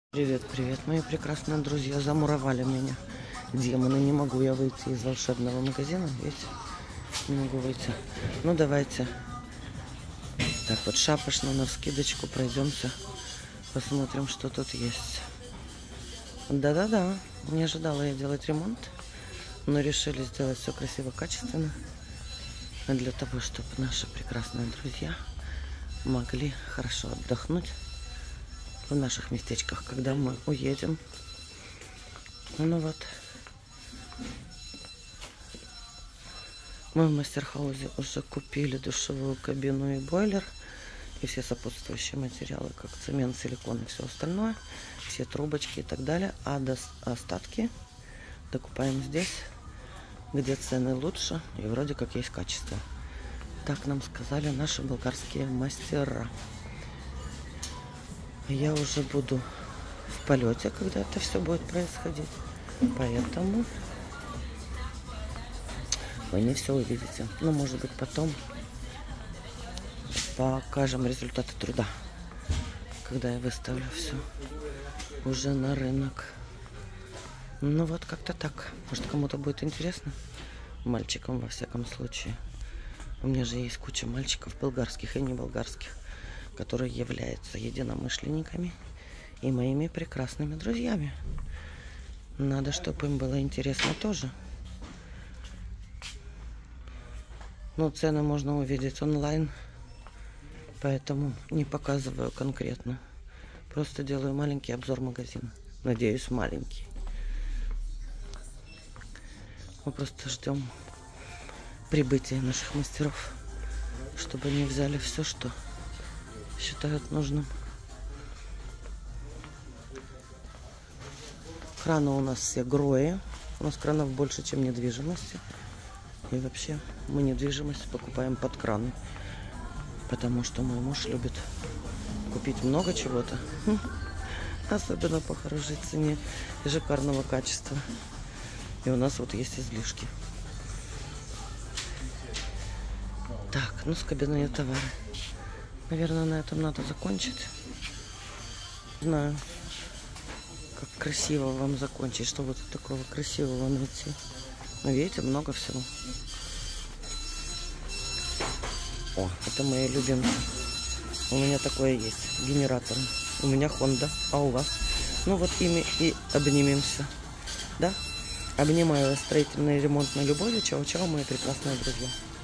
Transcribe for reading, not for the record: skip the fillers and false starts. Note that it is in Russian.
Привет, привет, мои прекрасные друзья. Замуровали меня демоны. Не могу я выйти из волшебного магазина. Видите? Не могу выйти. Ну, давайте. Так вот, шапошно, навскидочку пройдемся. Посмотрим, что тут есть. Да-да-да. Не ожидала я делать ремонт. Но решили сделать все красиво, качественно. Для того, чтобы наши прекрасные друзья могли хорошо отдохнуть в наших местечках, когда мы уедем. Ну вот. Мы в Мастерхаузе уже купили душевую кабину и бойлер. И все сопутствующие материалы, как цемент, силикон и все остальное. Все трубочки и так далее. А остатки докупаем здесь, где цены лучше и вроде как есть качество. Так нам сказали наши болгарские мастера. Я уже буду в полете, когда это все будет происходить. Поэтому вы не все увидите. Но, может быть, потом покажем результаты труда, когда я выставлю все уже на рынок. Ну вот как-то так. Может, кому-то будет интересно? Мальчикам, во всяком случае. У меня же есть куча мальчиков, болгарских и не болгарских, которые являются единомышленниками и моими прекрасными друзьями. Надо, чтобы им было интересно тоже. Но цены можно увидеть онлайн, поэтому не показываю конкретно. Просто делаю маленький обзор магазина. Надеюсь, маленький. Мы просто ждем прибытия наших мастеров, чтобы они взяли все, что считают нужным. Краны у нас все грои. У нас кранов больше, чем недвижимости. И вообще мы недвижимость покупаем под краны. Потому что мой муж любит купить много чего-то. Особенно по хорошей цене и шикарного качества. И у нас вот есть излишки. Так, ну с кабиной товары. Наверное, на этом надо закончить. Не знаю, как красиво вам закончить, что вот такого красивого найти. Но видите, много всего. О, это мои любимцы. У меня такое есть. Генераторы. У меня Honda, а у вас? Ну вот ими и обнимемся. Да? Обнимаю вас строительной и ремонтной любовью. Чао-чао, мои прекрасные друзья.